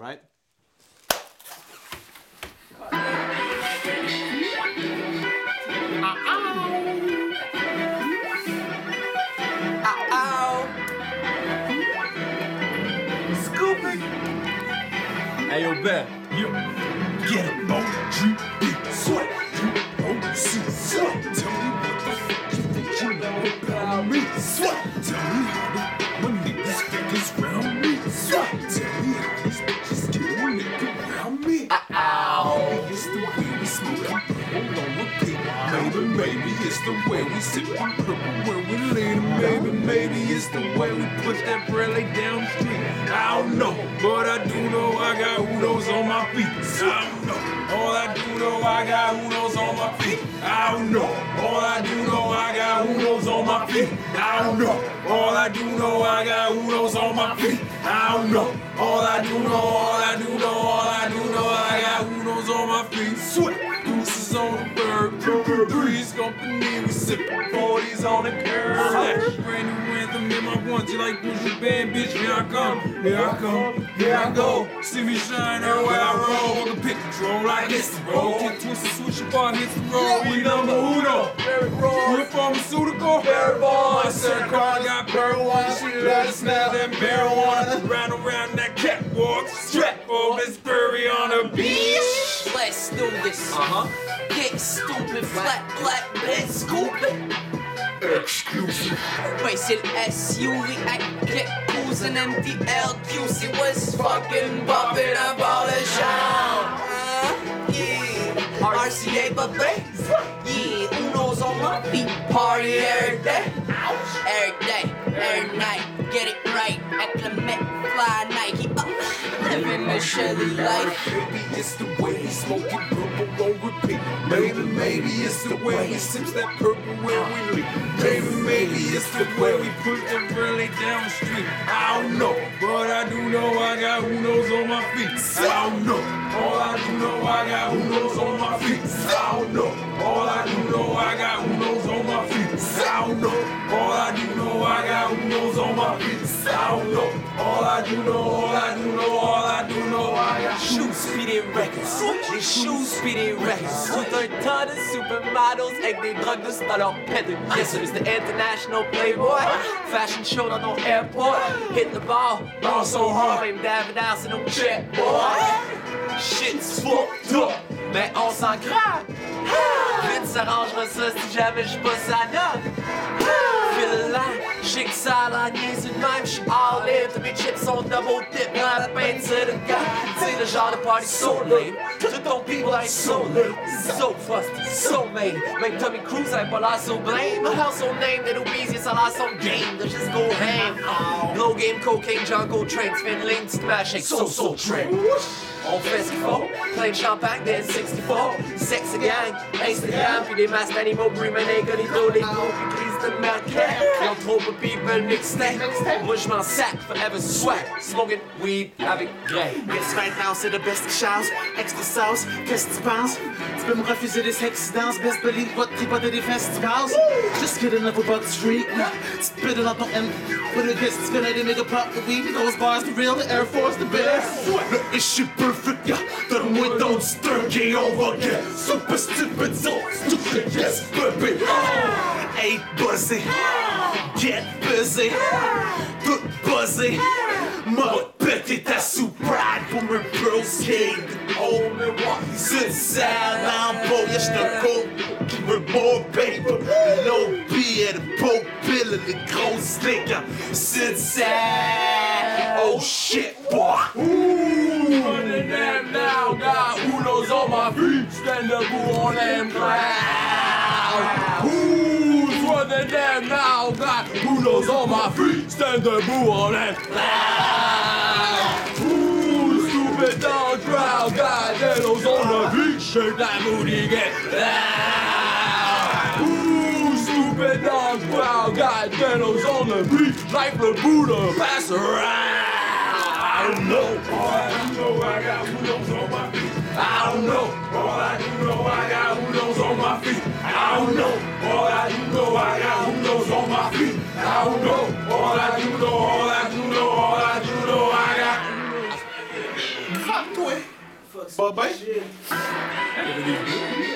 right? Hey, yo, Ben. You get a OG, sweat, you OC, sweat. Tell me what the fuck you think you know about me, sweat. Tell me how my niggas figures round me, sweat. Tell me how these bitches get a nigga around me. Maybe it's the way we smoke purple on repeat. Maybe it's the way we sip on purple when we lean. Maybe it's the way we push that bread lay down the street. I don't know, but I do know I got Unos on my feet. I don't know, all I do know I got Unos on my feet. I don't know, all I do know I got Unos on my feet. I don't know, all I do know I got Unos on my feet. I don't know, all I do know, all I do know, all I do know I got Unos on my feet. Sweat, gooses on the bird, Breeze Company, we sippin' 40s on the curb. Brand new anthem in my one, you like push your band, bitch, here I come, here I come, here I go. See me shine everywhere I roll, walk a pick control like it's the road. Get twisted, switch your bar, hits the road. We number uno, real pharmaceutical, my Sarah car got marijuana. She let us smell that marijuana. Round around that catwalk, strap for Miss Prairie on the beach. Let's do this. Get stupid, flat black bitch, scoopin'. Exclusive. Ouais, c'est le SUV, get cruising MDLQC was fucking bumping about the show. Yeah, RCA, baby. Yeah, Uno's on my feet, party every day. Every day, every night, get it right. Acclimate, fly Nike up, living the Shelly life. Maybe it's the way we smoking purple on repeat. Maybe it's the way we sips that purple when we leave. Maybe it's the way we put the really down the street. I don't know, but I do know I got Unos on my feet. I don't know, all I do know I got Unos on my feet. I don't know, all I do know I got Unos on my feet. I don't know, all I do know I got Unos on my feet. I don't know, all I do know, all I do know, all I do know I got Shoes speeding records, les shoes speeding records. Tout un tas de supermodels avec des drogues douces dans leur pedal. Yes, sir, it's the international playboy. Fashion show dans nos airport. Hit the ball so hard. Même David House et nos jet boy. Shit's fucked up, mais on s'en craque. Vite s'arrangera ça si jamais j'suis pas sa note. Feel line, j'sais que ça a l'air niaiseux de même. J'suis all in, tous mes chips sont double dip dans la peinture de gars. T'sais le genre de party so lame. Tout ton people ain't so lame. So fusty, so made. Même Tommy Cruise ain't pas l'air so blame. A household name that obese, ça a l'air some game. Let's just go ham. Low game, cocaine, jungle, train. Spin lane, smash, shake, so train. On fait ce qu'il faut, plein de champagne, des 64, sexy gang, Instagram, puis des masques d'animaux, Bremen, Incognito, les gros, puis crises de market. Ils ont trop de people mixtape, moi je m'en sac, forever swag, smoking weed avec Grey. Yes, right now c'est le best qui chasse, extra sauce, qu'est-ce que tu penses? Tu peux me refuser des sexy danses, best believe what tripoter des festivals. Just kidding up about the street, tu te pédales dans ton M, pour le guest, tu connais des méga pop, the weed, those bars, the real, the Air Force, the best. Le issue perfect, yeah, donne-moi ton sturky, on va get super stupid, so stupid, yes, baby. Hey, buzzé, get busy, tout buzzé, m'a pété ta sous-pride pour me brosker. Oh, Milwaukee, c'est ça, l'empo, y'a j'te go, qui veut more paper, no billet, de beau pill, les grosses slickers, c'est ça, oh shit, boy. Running them now, got Unos on my feet, stand up on them clouds. Who's running them now, got Unos on my feet, stand up on them clouds. Who's stupid down crowd, got Unos on the feet, shake that booty, get loud. Who's stupid down crowd, got Unos on the beat, like the Buddha, pass around. I don't know, all I do know I got Unos on my feet. I don't know, all I do know I got Unos on my feet. I don't know, all I do know I got Unos on my feet. I don't know, all I do know, all I do know, all I do know I got va bien? Il y avait des vidéos.